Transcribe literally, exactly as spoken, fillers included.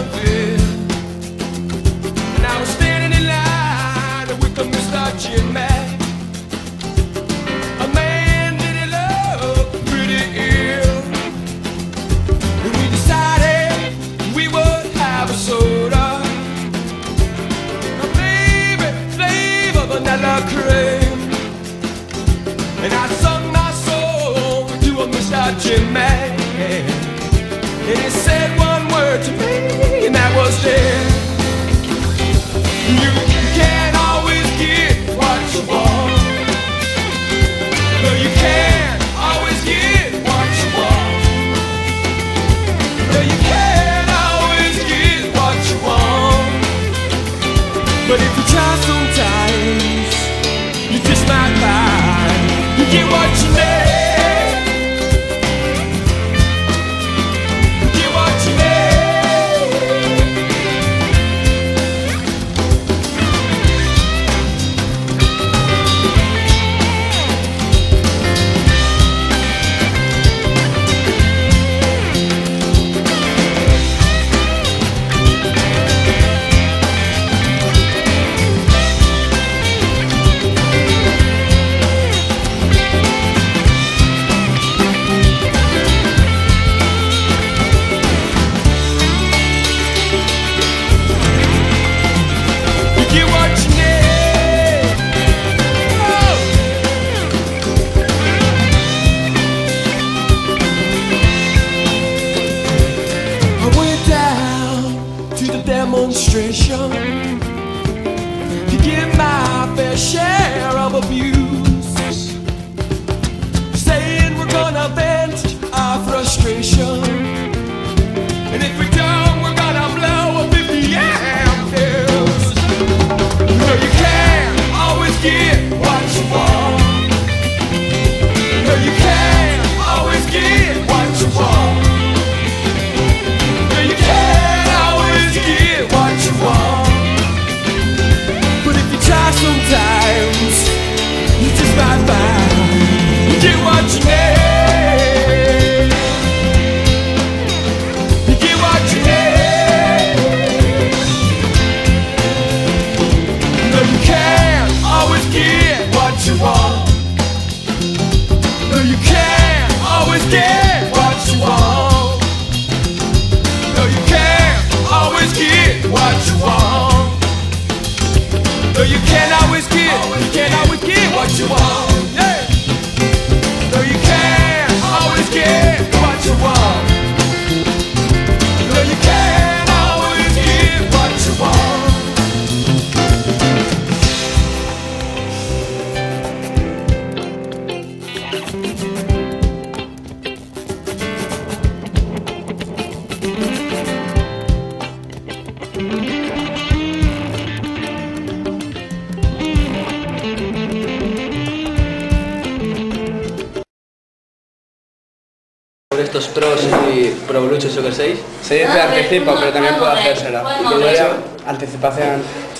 unfair. And I was standing in line with the Mister Jim Mack, a man that he loved pretty ill. And we decided we would have a soda, a baby flavor vanilla cream. And I sung my soul to a Mister Jim Mack, and he said one word to me, and that was this: you can't always get what you want. No, you can't always get what you want. No, you can't always get what you want. But if you try sometimes, you just might find you get what you need. Demonstration to give my fair share of abuse, saying we're gonna vent our frustration, and if we don't, we're gonna blow up fifty amperes. No, you can't always get what you want. No, you can't always get what you want. No, you can't always get what you want. But if you try sometimes, you just might find you get what you need. You get what you need. No, you can't always get what you want. No, you can't always get what you want. No, you can't always get what you want. No, you can't always get, you can't always get what you want. Yeah. No, you can't always get what you want. No, you can't always get what you want. Estos pros y Pro Evolution Soccer seis. Se dice anticipo, pero también puede hacérsela. Buen De hecho, modelo. anticipación